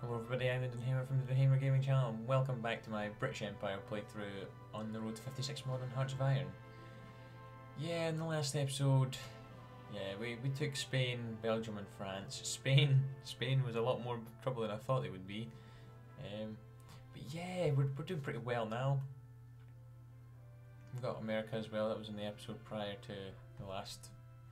Hello everybody, I'm Dunhammer from the Dunhammer Gaming Channel and welcome back to my British Empire playthrough on the road to 56 Modern Hearts of Iron. Yeah, in the last episode, we took Spain, Belgium and France. Spain was a lot more trouble than I thought they would be. But yeah, we're doing pretty well now. We've got America as well, that was in the episode prior to the last.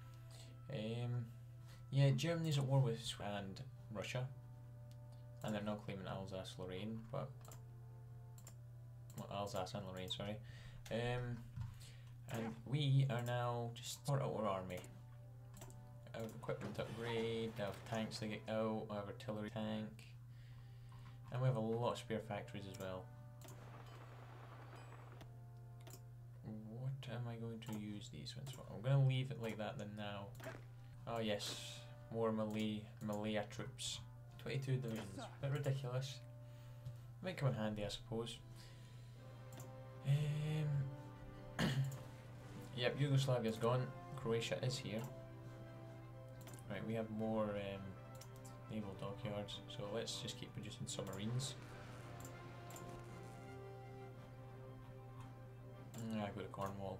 Yeah, Germany's at war with and Russia. And they're now claiming Alsace-Lorraine, but... well, Alsace and Lorraine, sorry. And we are now just sort out our army. I have equipment upgrade, I have tanks to get out, I have artillery tank. And we have a lot of spare factories as well. What am I going to use these ones for? I'm going to leave it like that then now. Oh yes, more Malaya troops. 22 divisions, a bit ridiculous. Might come in handy, I suppose. Yep, Yugoslavia's gone. Croatia is here. Right, we have more naval dockyards, so let's just keep producing submarines. I go to Cornwall.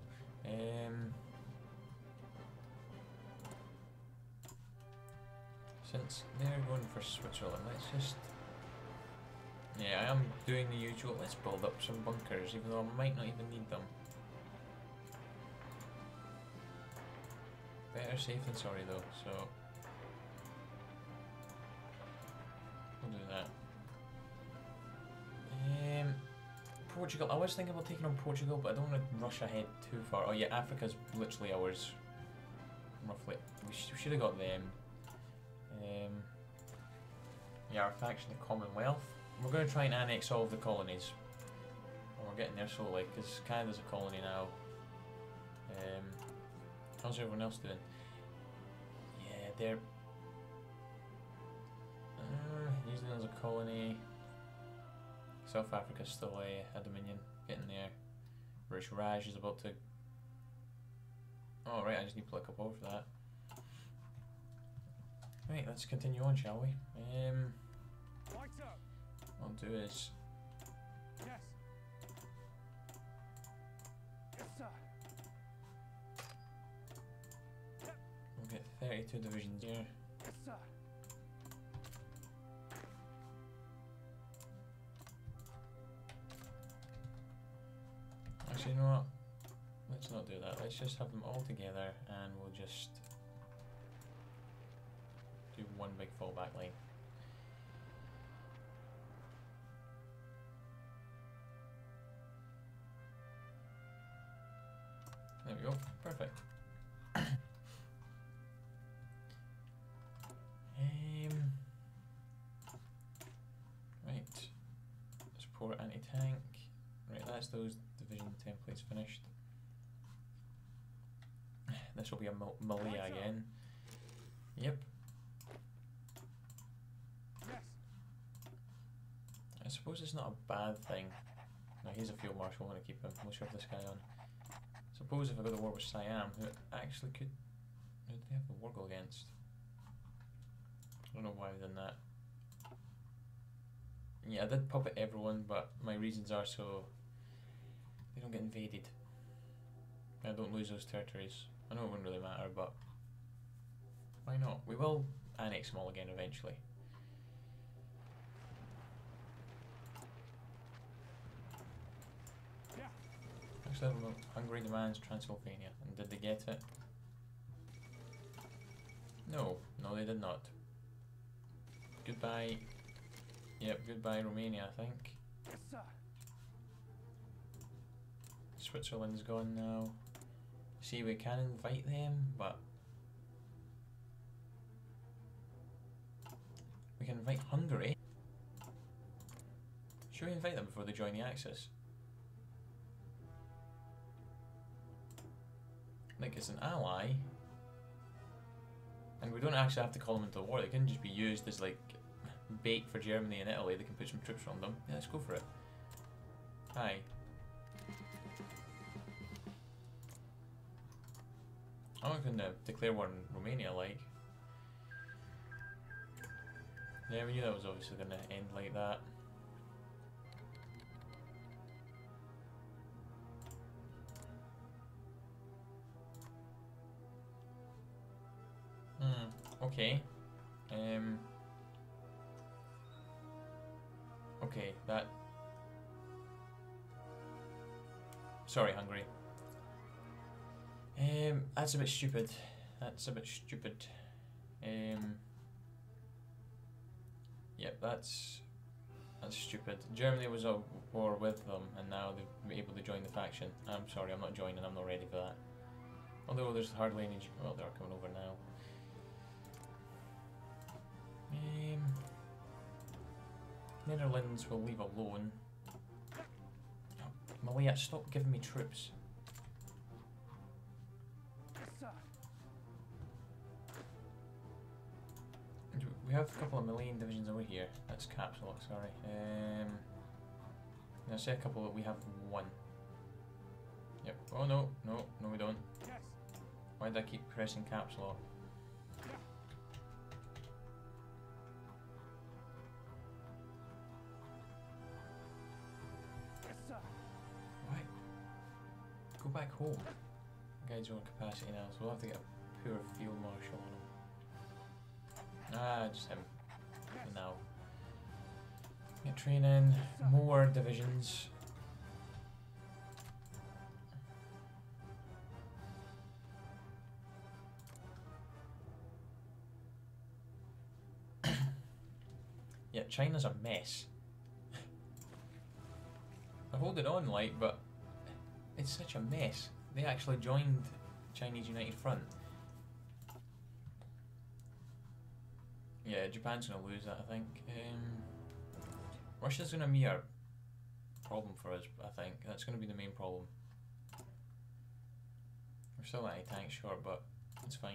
Since they're going for Switzerland, let's just... yeah, I am doing the usual, let's build up some bunkers, even though I might not even need them. Better safe than sorry though, so... we'll do that. Portugal, I was thinking about taking on Portugal, but I don't want to rush ahead too far. Oh yeah, Africa's literally ours. Roughly. We should have got them. Yeah, our faction, the Commonwealth. We're going to try and annex all of the colonies. And we're getting there slowly, because Canada's a colony now. How's everyone else doing? Yeah, they're... New Zealand's a colony. South Africa's still a dominion. Getting there. British Raj is about to... oh right, I just need to look up over for that. Right, let's continue on, shall we? What I'll do is... yes. Yes, sir. Yep. we'll get 32 divisions here. Yes, sir. Actually, you know what? Let's not do that. Let's just have them all together and we'll just do one big fallback line. There we go. Perfect. Right. Support anti-tank. Right, that's those division templates finished. This will be a Malaya again. Yep. Yes. I suppose it's not a bad thing. Now he's a field marshal, I want to keep him. We'll shove this guy on. Suppose if I go to war with Siam, who actually could... who do they have the war go against? I don't know why I've done that. Yeah, I did puppet everyone, but my reasons are so they don't get invaded. I don't lose those territories. I know it wouldn't really matter, but why not? We will annex them all again eventually. Yeah. Actually, I don't know. Hungary demands Transylvania. And did they get it? No. No, they did not. Goodbye. Yep, goodbye Romania, I think. Yes, sir. Switzerland's gone now. See, we can invite them, but... we can invite Hungary. Should we invite them before they join the Axis? Like, it's an ally. And we don't actually have to call them into war, they can just be used as, like, bait for Germany and Italy. They can put some troops on them. Yeah, let's go for it. Hi. I'm not going to declare war on Romania, like. Yeah, we knew that was obviously going to end like that. Okay. Okay, that... Sorry, Hungary. That's a bit stupid. That's a bit stupid. Yep, that's stupid. Germany was at war with them, and now they've been able to join the faction. I'm sorry, I'm not joining. I'm not ready for that. Although there's hardly any. Well, they are coming over now. Netherlands will leave alone. Oh, Malaya, stop giving me troops. Yes, sir. We have a couple of Malayan divisions over here. That's caps lock, sorry. I'll say a couple, but we have one. Yep. Oh no, no, no we don't. Yes. Why did I keep pressing caps lock? Yes, sir. Why? Go back home. Guides over capacity now, so we'll have to get a poor field marshal on him. Ah, just him. For now. Get training, more divisions. Yeah, China's a mess. I hold it on, like, but it's such a mess. They actually joined Chinese United Front. Yeah, Japan's gonna lose that, I think. Russia's gonna be a problem for us, I think. That's gonna be the main problem. We're still anti-tank short, but it's fine.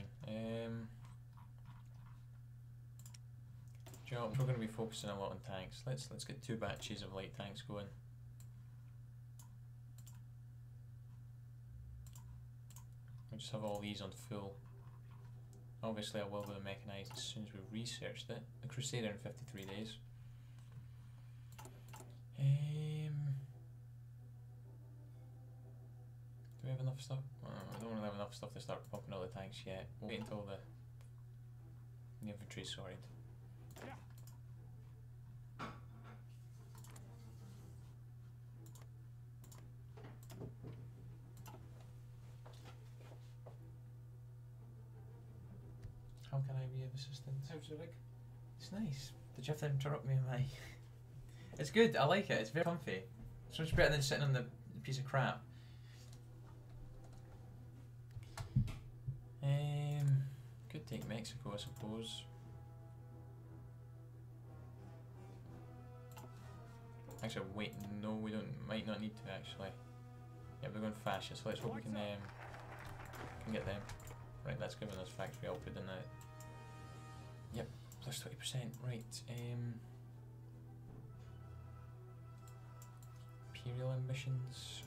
Joe, we're gonna be focusing a lot on tanks. Let's get 2 batches of light tanks going. We just have all these on full. Obviously I will go to mechanised as soon as we've researched it. The Crusader in 53 days. Do we have enough stuff? I don't really have enough stuff to start pumping out the tanks yet. We'll wait until the infantry's sorted. Yeah. How can I be of assistance? How's your rig? It's nice. Did you have to interrupt me in my... It's good, I like it, it's very comfy. It's much better than sitting on the piece of crap. Could take Mexico, I suppose. Actually, wait, no, we don't. Might not need to actually. Yeah, we're going fascist. So let's hope we can get them. Right, that's giving us factory output, isn't it? Yep, plus 20%. Right. Imperial ambitions.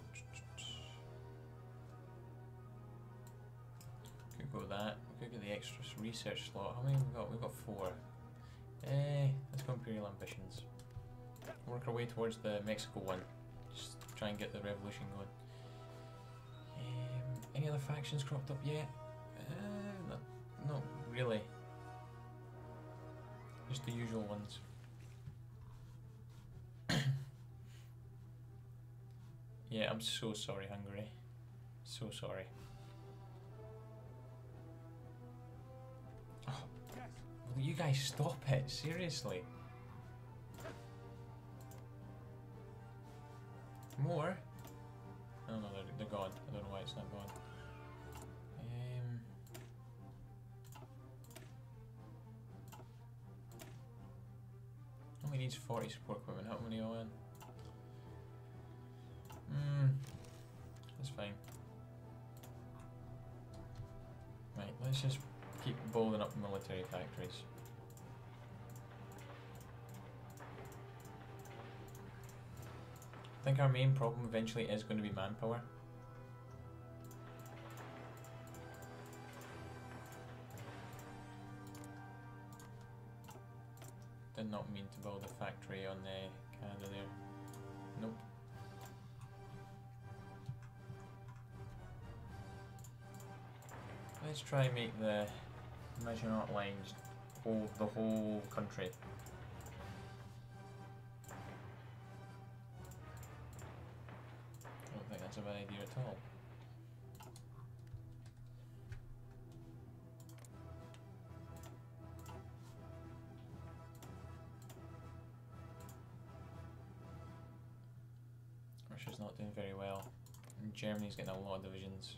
Could go that. We could get the extra research slot. How many have we got? We've got 4. Let's go Imperial ambitions. Work our way towards the Mexico one. Just try and get the revolution going. Any other factions cropped up yet? Not really. Just the usual ones. Yeah, I'm so sorry, Hungary. So sorry. Oh, Yes. will you guys stop it? Seriously. More? Oh no, they're gone. I don't know why it's not gone. Only needs 40 support equipment. How many all in? That's fine. Right, let's just keep building up military factories. I think our main problem eventually is going to be manpower. Then factory on the Canada there. Nope. Let's try and make the Maginot Lines hold the whole country. I don't think that's a bad idea at all. Russia's not doing very well, and Germany's getting a lot of divisions.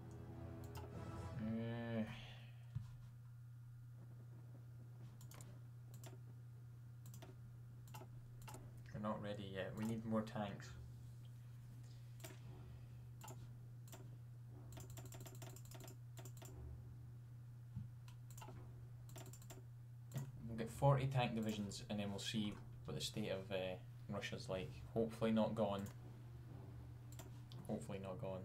We're not ready yet. We need more tanks. We'll get 40 tank divisions and then we'll see what the state of Russia's like. Hopefully not gone. Hopefully not gone.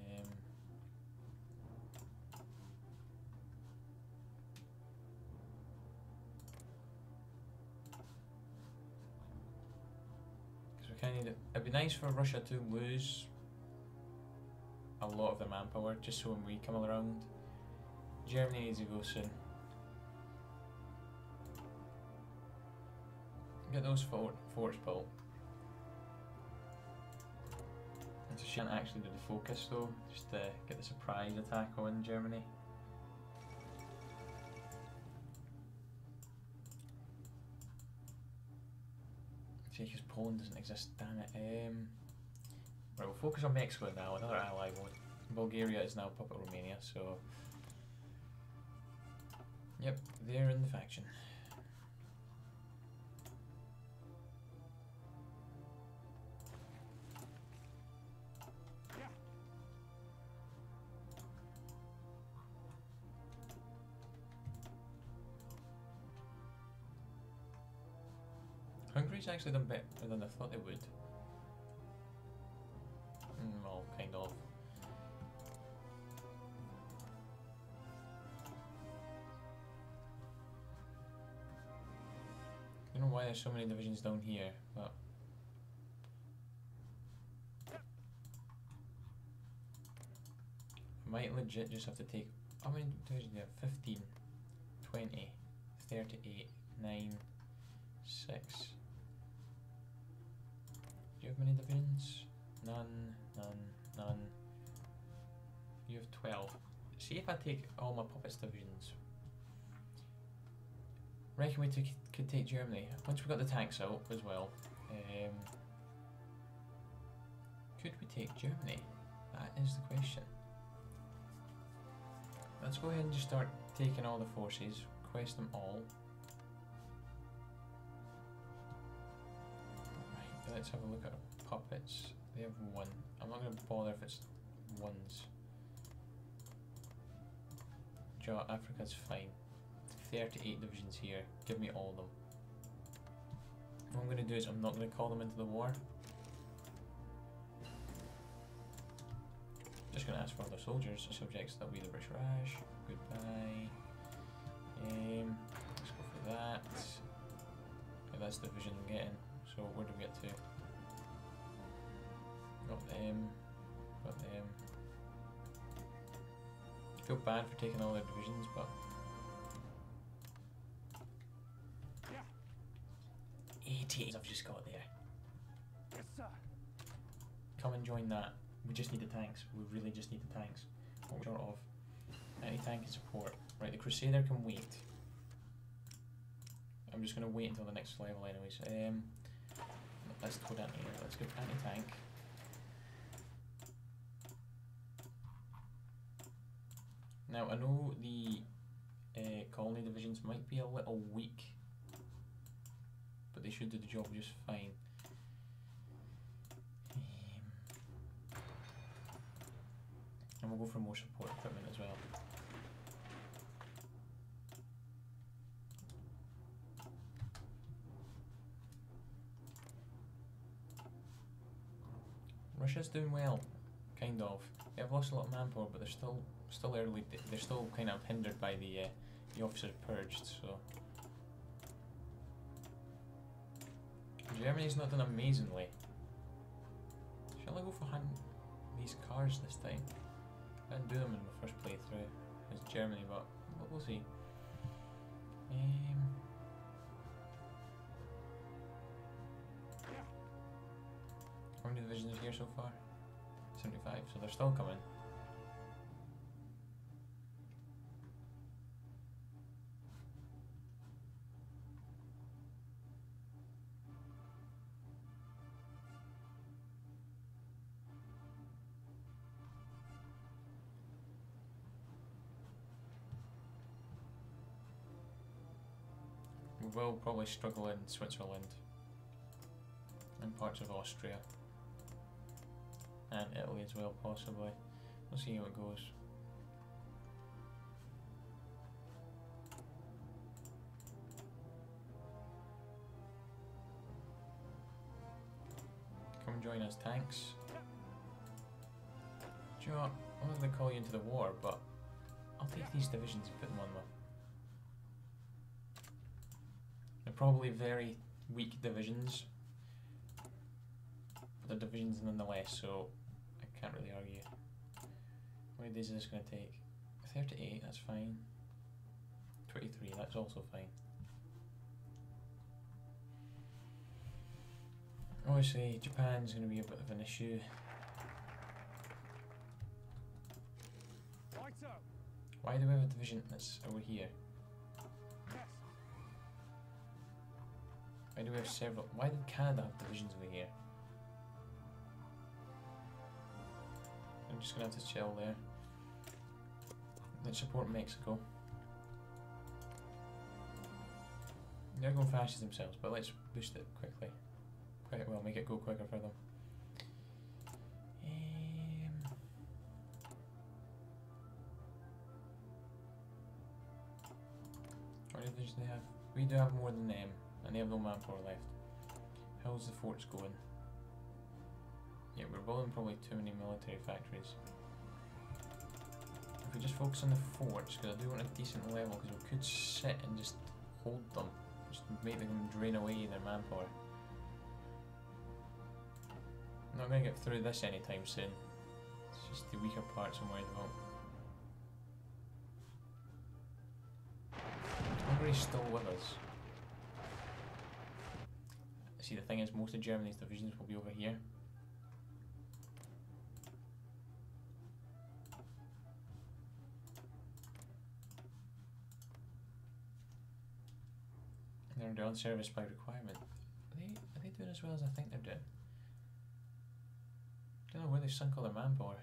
It'd be nice for Russia to lose a lot of their manpower, just so when we come around. Germany needs to go soon. Get those forts built. It's a shame I can't actually do the focus though, just to get the surprise attack on Germany. Because Poland doesn't exist, damn it. Right, we'll focus on Mexico now, another ally one. Bulgaria is now puppet Romania, so... Yep, they're in the faction. Hungary's actually done better than I thought they would. Well, kind of. I don't know why there's so many divisions down here, but... I might legit just have to take... How many divisions do you have? 15, 20, 38, 9, 6... Do you have many divisions? None, none, none. You have 12. See if I take all my puppets divisions. Reckon we could take Germany. Once we got the tanks out as well. Could we take Germany? That is the question. Let's go ahead and just start taking all the forces. Quest them all. Let's have a look at our puppets. They have 1. I'm not going to bother if it's 1s. Africa's fine. 38 divisions here. Give me all of them. What I'm going to do is I'm not going to call them into the war. Just going to ask for other soldiers. Subjects that will be the British Raj. Goodbye. Let's go for that. Okay, that's the division I'm getting. So where do we get to? Got them. Got them. I feel bad for taking all their divisions, but... 80 I've just got there. Yes, sir. Come and join that. We just need the tanks. We really just need the tanks. What we're short of. Anti-tank and support. Right, the Crusader can wait. I'm just going to wait until the next level anyways. Let's go down here. Let's go anti-tank. Now I know the colony divisions might be a little weak, but they should do the job just fine. And we'll go for more support equipment as well. Russia's doing well, kind of. They've lost a lot of manpower, but they're still early. They're still kind of hindered by the officers purged. So Germany's not done amazingly. Shall I go for these cars this time? I didn't do them in my first playthrough as Germany, but we'll see. How many divisions are here so far? 75, so they're still coming. We will probably struggle in Switzerland and parts of Austria and Italy as well, possibly. We'll see how it goes. Come and join us, tanks. Do you know what? I'm not going to call you into the war, but I'll take these divisions and put them on them. They're probably very weak divisions, but they're divisions nonetheless, so I can't really argue. How many days is this going to take? 38, that's fine. 23, that's also fine. Obviously, Japan's going to be a bit of an issue. Right up. Why do we have a division that's over here? Yes. Why do we have several? Why did Canada have divisions over here? I'm just gonna have to chill there. Let's support Mexico. They're going fascist themselves, but let's boost it quickly. Well, make it go quicker for them. How many divisions do they have? We do have more than them, and they have no manpower left. How's the forts going? Yeah, we're building probably too many military factories. If we just focus on the forts, because I do want a decent level, because we could sit and just hold them, just make them drain away their manpower. I'm not going to get through this anytime soon. It's just the weaker parts I'm worried about. Hungary's still with us. See, the thing is, most of Germany's divisions will be over here. And they're on service by requirement. Are they doing as well as I think they're doing? I don't know where they sunk all their manpower.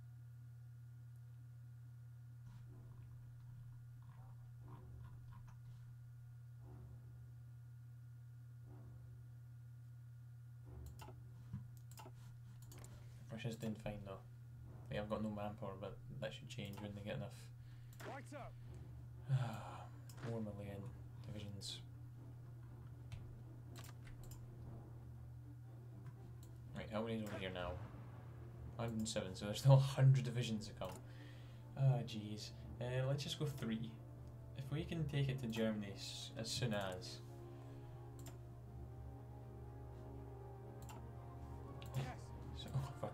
Russia's doing fine though. They have got no manpower, but that should change when they get enough. Right up. More Malayan divisions. Right, how many is over here now? 107, so there's still 100 divisions to come. Ah, jeez. Let's just go 3. If we can take it to Germany as soon as. Yes. So, fuck.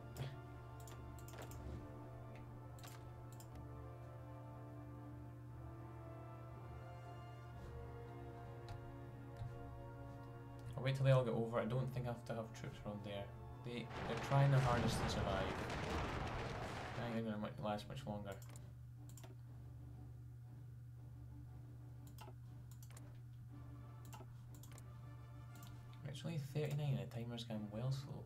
I'll wait till they all get over. I don't think I have to have troops around there. They're trying their hardest to survive. I think they're going to last much longer. It's only 39 and the timer's going well slow.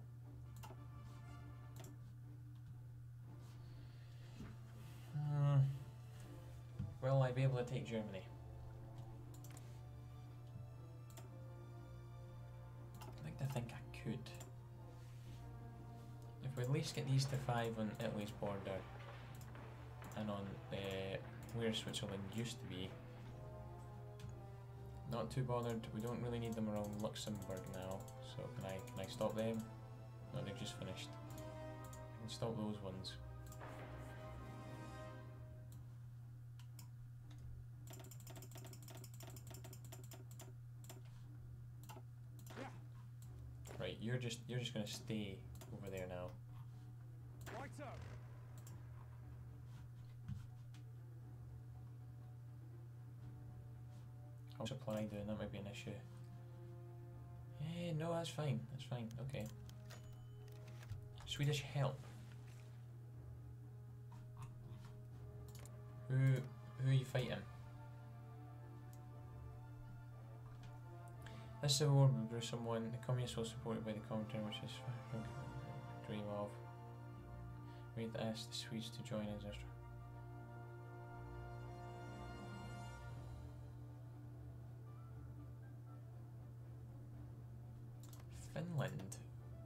Will I be able to take Germany? I'd like to think I could. If we at least get these to 5 on Italy's border and on where Switzerland used to be. Not too bothered, we don't really need them around Luxembourg now, so can I stop them? No, they've just finished. I can stop those ones. you're just gonna stay over there now. Right up. How's supply doing? That might be an issue. No, that's fine. That's fine. Okay. Swedish help. Who are you fighting? This civil war will bring someone. The communists will supported by the Comintern, which is dream of. We need to ask the Swedes to join us. Finland.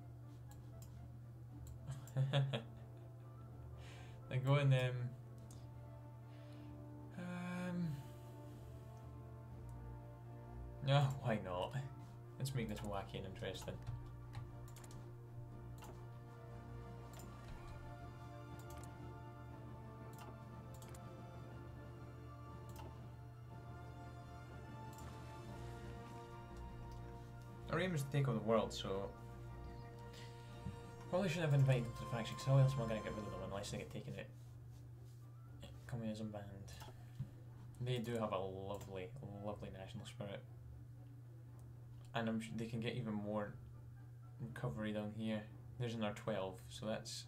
They're going no, why not? Let's make this wacky and interesting. Our aim is to take over the world, so probably shouldn't have invited them to the faction, because how else am I going to get rid of them unless they get taken out? Communism banned. They do have a lovely, lovely national spirit. And I'm sure they can get even more recovery down here. There's another 12, so that's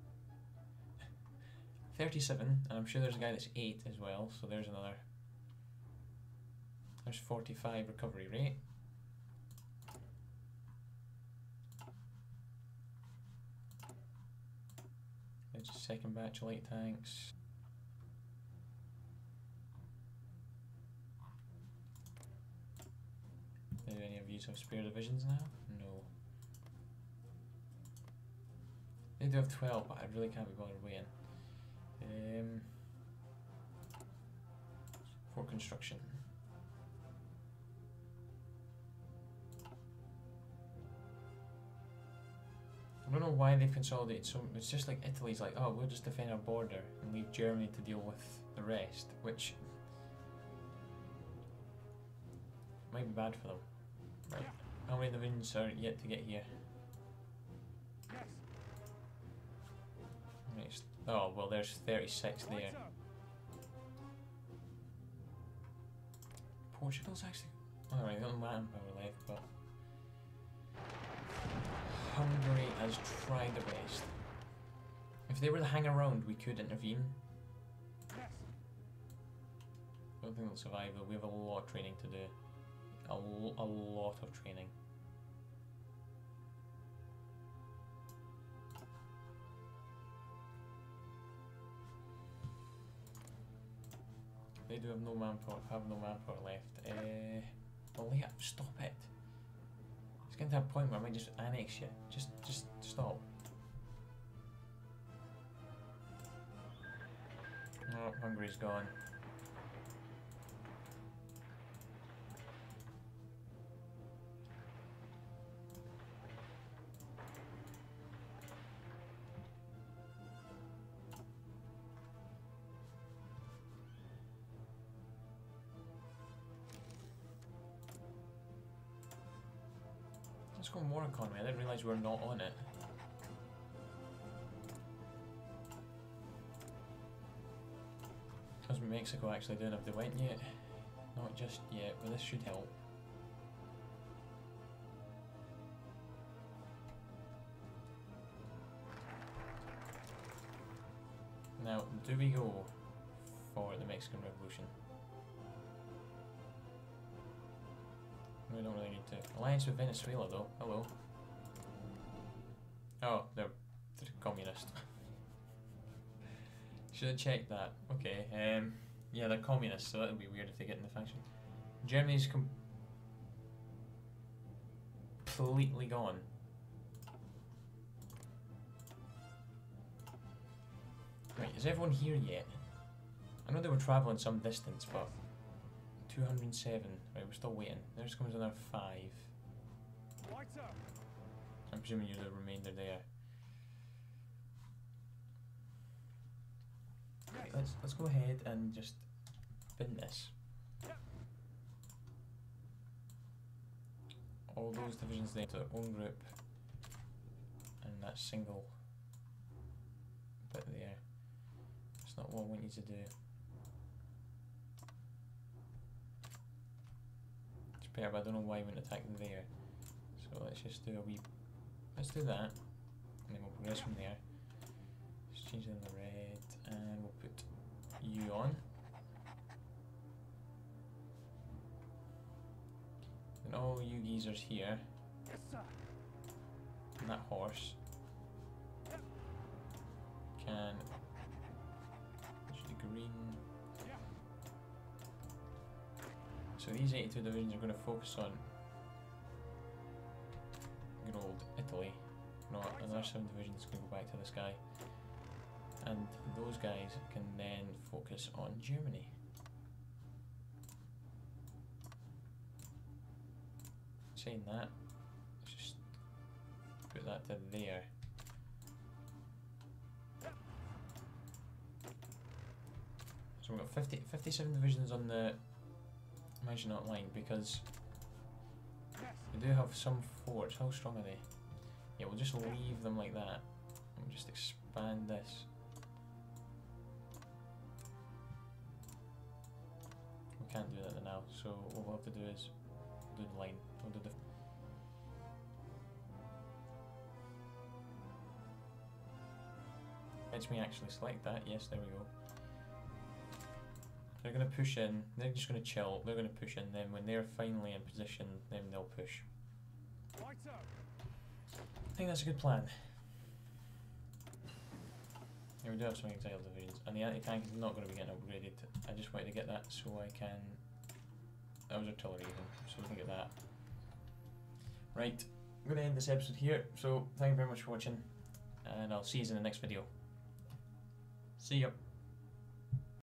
37, and I'm sure there's a guy that's 8 as well, so there's another. There's 45 recovery rate. There's a second batch of light tanks. Do any of you have spare divisions now? No. They do have 12, but I really can't be bothered waiting. For construction. I don't know why they've consolidated so. It's just like Italy's like, oh, we'll just defend our border and leave Germany to deal with the rest, which might be bad for them. Right. How many divisions are yet to get here? Yes. Right. Oh, well, there's 36 there. Right up. Portugal's actually. Alright, got manpower left, but Hungary has tried their best. If they were to hang around, we could intervene. Yes. I don't think they'll survive though. We have a lot of training to do. A lot of training. They do have no manpower. Left. Malia, stop it. It's getting to a point where I might just annex you. Just stop. Oh, Hungary's gone. Let's go more economy. I didn't realise we were not on it. How's Mexico actually doing? Have they went yet? Not just yet, but this should help. Now, do we go for the Mexican Revolution? We don't really need to. Alliance with Venezuela though. Hello. Oh, they're communist. Should have checked that. Okay. Yeah, they're communists, so that would be weird if they get in the faction. Germany's completely gone. Right, is everyone here yet? I know they were travelling some distance, but 207. Right, we're still waiting. There's comes another 5. Right up. I'm presuming you're the remainder there. Right, let's go ahead and just bin this. All those divisions there to their own group. and that single bit there. It's not what I want you to do. It's better, but I don't know why I wouldn't attack there. So let's just do a wee. Let's do that, and then we'll progress from there. Let's change it in the red, and we'll put you on. And all you geezers here, Yes, sir. and that horse can use the green. Yeah. So these 82 divisions are going to focus on good old Italy. No, another 7 divisions can go back to this guy. And those guys can then focus on Germany. Saying that, let's just put that to there. So we've got 57 divisions on the Maginot Line because Yes. we do have some forts. How strong are they? Yeah, we'll just leave them like that. And we'll just expand this. We can't do that now, so what we'll have to do is do the line. We'll do the lets me actually select that. Yes, there we go. They're going to push in, they're just going to chill, they're going to push in, then when they're finally in position, then they'll push. Right, sir. I think that's a good plan. Yeah, we do have some exiled divisions, and the anti-tank is not going to be getting upgraded. I just wanted to get that so I can... That was artillery even, so we can get that. Right, I'm going to end this episode here, so thank you very much for watching, and I'll see you in the next video. See ya!